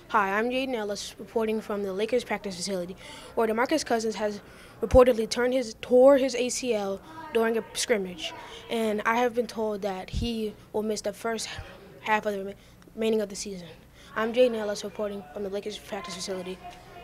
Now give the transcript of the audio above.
Hi, I'm JaydenEllis reporting from the Lakers practice facility, where DeMarcus Cousins has reportedly tore his ACL during a scrimmage, and I have been told that he will miss the first half of the remaining of the season. I'm JaydenEllis reporting from the Lakers practice facility.